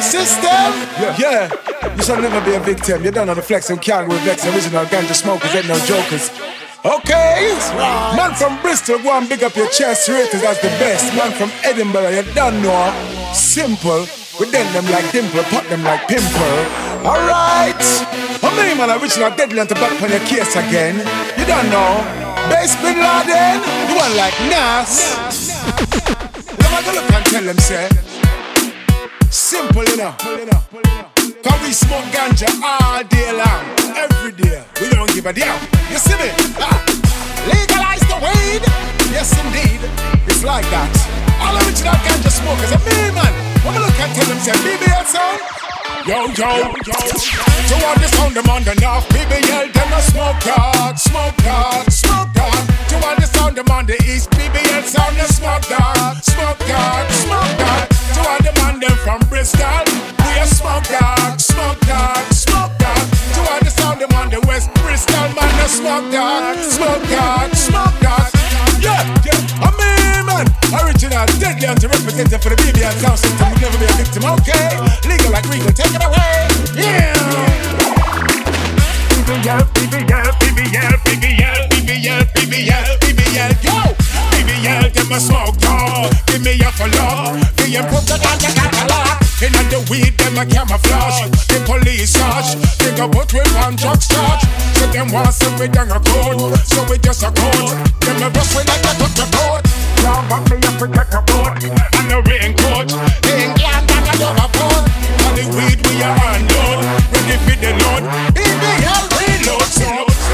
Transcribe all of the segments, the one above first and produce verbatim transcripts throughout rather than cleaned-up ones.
system? Yeah. yeah. You shall never be a victim. You don't know the flex and can't with vex. Original ganja smokers ain't no jokers. Okay, right. Man from Bristol, go and big up your chest, rated as the best. Man from Edinburgh, you don't know. Simple, we dent them like dimple, pop them like pimple. Alright, how many man original deadly to back on your case again? You don't know. Bass Bin Laden, the one like Nas. Let me go look and tell them, say. Simple, you know. Cause we smoke ganja all day long, every day. We don't give a damn. You see me? Ah. Legalize the weed. Yes, indeed. It's like that. All original ganja smokers are me, man. When we look and tell them, say, B B L sound. Yo, yo, yo. To all the sound, them on the north. B B L, them a smoke dog, smoke dog, smoke dog. To all the sound, them on the east. B B L sound, the smoke dog, smoke dog, smoke dog. To all the man, them from Bristol. We a smoke dog, smoke dog, smoke dog. To all the sound, them on the west. Bristol, man, the smoke dog, smoke dog, smoke dog. Yeah, yeah, I'm me, man. Original, deadly anti-representative for the B B L sound system. Will never be a victim, okay? Legal like legal, take it away. Yeah. B B L, B B L, B B L, B B L, B B L, B B L, B B L, yo. B B L, them a smoke dog. Give me a follow. The improve the ganja catalog. In the weed, them a camouflage. The police charge. They go put we on drugs charge. So them want some we down a code. So we just a code. Them a rush we like a cut the code. Now back me up and take a boat. And a raincoat. England and a overboard. All the weed we are unload. Ready for the load. B B L reload. So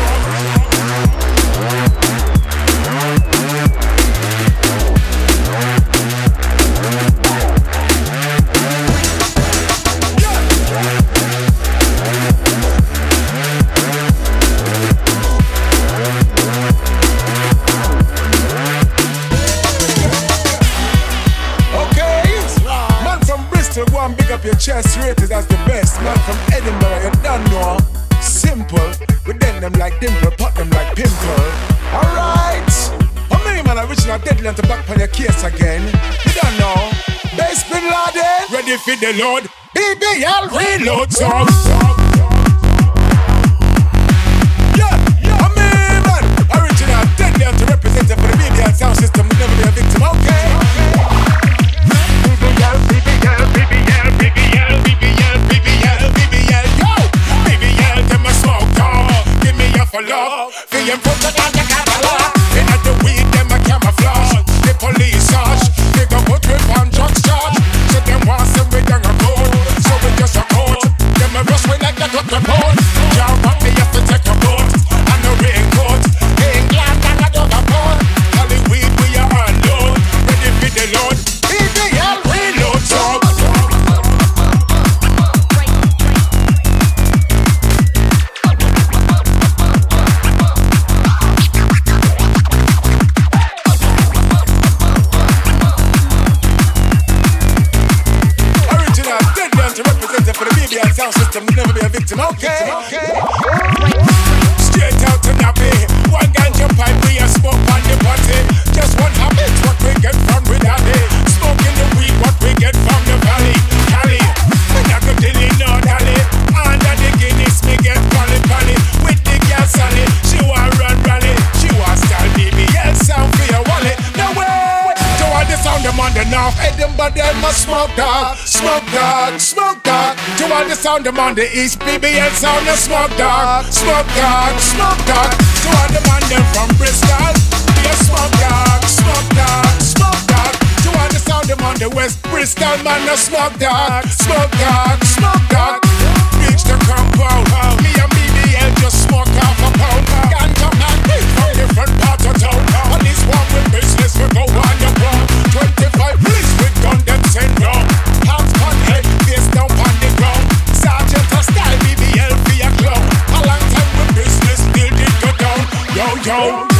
big up your chest, rated as the best. Man from Edinburgh, you don't know. Simple, we dent them like dimple, pop them like pimple. Alright, how many man original deadly to back on your case again? You don't know. Bass Bin Laden, ready for the load. B B L reload song. Yeah, yeah, how many man original deadly to represent for the B B L sound system? Will never be a victim, okay? B B L, B B L, B B L, B B L, B B L, B B L, B B L, yo! B B L, them a smoke dog. Give me a follow. The improve the ganja catalog. In the weed, them a camouflage. The police charge. They go put we on drugs charge. So them want some we down a code. So we just a code. Them a rush we like a cut the code. Y'all want me have to take a boat. And a raincoat. England and a dog a boat. All the weed we are unload. Ready for the load. B B L reload song. Original, deadly to represent for the B B L sound system. Will never be a victim, okay? Okay. Straight out to Nappy. One ganja pipe, we a smoke on the party. Just one habit, what we get from with daddy. Smoking the weed, what we get from the valley. Cali, we not go dilly, no dally. Under the Guinness, me get pally pally. With the girl Sally, she want run rally. She want style B B L sound for your wallet. No way! To all the sound them on the north, Edinburgh them a smoke dog, smoke dog, smoke dog. To all the sound them on the east, B B L sound a smoke dog, smoke dog, smoke dog. To all the man them from Bristol, we a smoke dog, smoke dog, smoke dog. To all the sound them on the west, Bristol man a smoke dog, smoke dog, smoke dog. Reach the compound, me and B B L just smoke half a pound. Ganja man from different parts of town. On this one with business we go on the ground. Twenty-five police with gun them send round. Hands on head, face down on the ground. Sergeant a style B B L for your clown. A long time with business still did go down. Yo yo.